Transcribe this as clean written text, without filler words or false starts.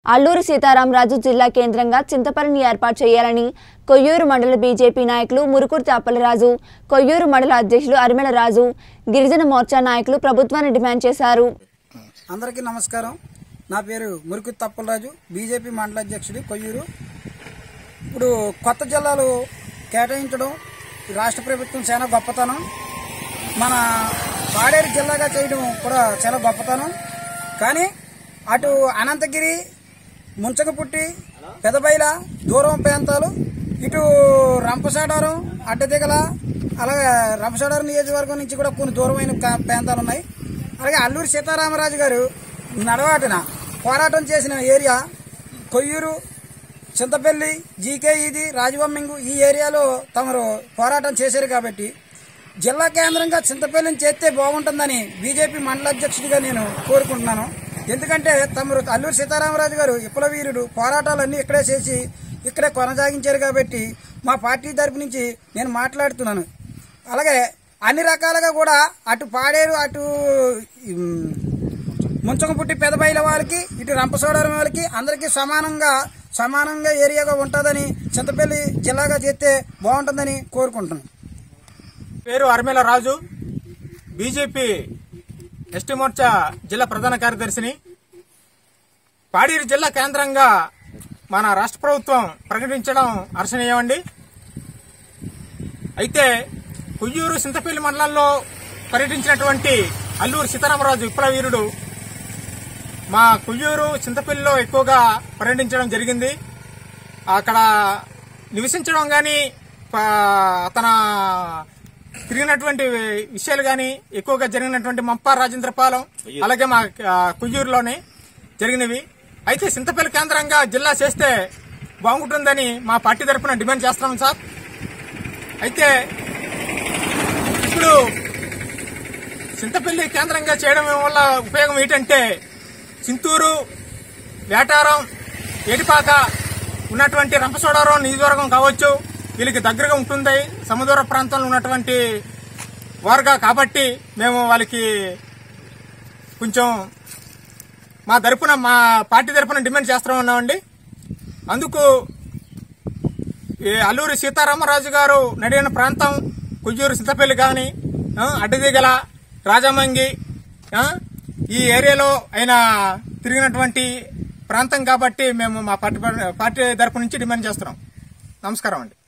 అల్లూరి సీతారామరాజు జిల్లా కేంద్రంగా చింతపల్లిని ఏర్పాటు చేయాలని కొయ్యూరు మండల బీజేపీ నాయకులు మురుకుర్తి అప్పలరాజు, కొయ్యూరు మండల అధ్యక్షులు అరిమెల రాజు, గిరిజన మోర్చా నాయకులు ప్రభుత్వాన్ని డిమాండ్ చేశారు. అందరికీ నమస్కారం. నా పేరు మురుకుర్తి అప్పలరాజు, బీజేపీ మండల అధ్యక్షుడు కొయ్యూరు. ఇప్పుడు కొత్త జిల్లాలు కేటాయించడం రాష్ట్ర ప్రభుత్వం చాలా గొప్పతనం. మన పాడేరు జిల్లాగా చేయడం కూడా చాలా గొప్పతనం. కానీ అటు అనంతగిరి, ముంచకపుట్టి, పెదబైల దూరం ప్రాంతాలు, ఇటు రంపసాడారం, అడ్డదిగల, అలాగే రంపసాడారం నియోజకవర్గం నుంచి కూడా కొన్ని దూరమైన ప్రాంతాలు ఉన్నాయి. అలాగే అల్లూరి సీతారామరాజు గారు నడవాటిన పోరాటం చేసిన ఏరియా కొయ్యూరు, చింతపల్లి, జీకేఈది, రాజబొమ్మింగు ఈ ఏరియాలో తమరు పోరాటం చేశారు. కాబట్టి జిల్లా కేంద్రంగా చింతపల్లిని చేస్తే బాగుంటుందని బీజేపీ మండల అధ్యక్షుడిగా నేను కోరుకుంటున్నాను. ఎందుకంటే తమరు అల్లూరి సీతారామరాజు గారు విప్లవీరుడు, పోరాటాలన్నీ ఇక్కడే చేసి ఇక్కడే కొనసాగించారు. కాబట్టి మా పార్టీ తరపు నుంచి నేను మాట్లాడుతున్నాను. అలాగే అన్ని రకాలుగా కూడా అటు పాడేరు, అటు ముంచకపుట్టి, పెదబైల వాళ్ళకి, ఇటు రంపసోడవరం వాళ్ళకి అందరికీ సమానంగా ఏరియాగా ఉంటుందని, చింతపల్లి జిల్లాగా చేస్తే బాగుంటుందని కోరుకుంటున్నాను. పేరు అరిమెల రాజు, బీజేపీ ఎస్టీ మోర్చా జిల్లా ప్రధాన కార్యదర్శిని. పాడేరు జిల్లా కేంద్రంగా మన రాష్ట్ర ప్రభుత్వం ప్రకటించడం హర్షణీయమండి. అయితే కొయ్యూరు, చింతపల్లి మండలంలో పర్యటించినటువంటి అల్లూరి సీతారామరాజు విప్లవీరుడు మా కొయ్యూరు, చింతపల్లిలో ఎక్కువగా పర్యటించడం జరిగింది. అక్కడ నివసించడం గాని, అతన తిరిగినటువంటి విషయాలు గాని ఎక్కువగా జరిగినటువంటి మంపా రాజేంద్రపాలెం, అలాగే మా కొయ్యూరులోనే జరిగినవి. అయితే చింతపల్లి కేంద్రంగా జిల్లా చేస్తే బాగుంటుందని మా పార్టీ తరఫున డిమాండ్ చేస్తున్నాం సార్. అయితే ఇప్పుడు చింతపల్లి కేంద్రంగా చేయడం వల్ల ఉపయోగం ఏంటంటే, చింతూరు, వేటారం, ఏటిపాక ఉన్నటువంటి రంపసోడవరం నియోజకవర్గం కావచ్చు, వీళ్ళకి దగ్గరగా ఉంటుంది. సముద్ర ప్రాంతంలో ఉన్నటువంటి వారుగా కాబట్టి మేము వాళ్ళకి కొంచెం మా పార్టీ తరఫున డిమాండ్ చేస్తూ ఉన్నామండి. అందుకు అల్లూరి సీతారామరాజు గారు నడిన ప్రాంతం కొయ్యూరు, చింతపల్లి కానీ, అడ్డదిగల, రాజమంగి ఈ ఏరియాలో ఆయన తిరిగినటువంటి ప్రాంతం కాబట్టి మేము మా పార్టీ తరఫు నుంచి డిమాండ్ చేస్తున్నాం. నమస్కారం అండి.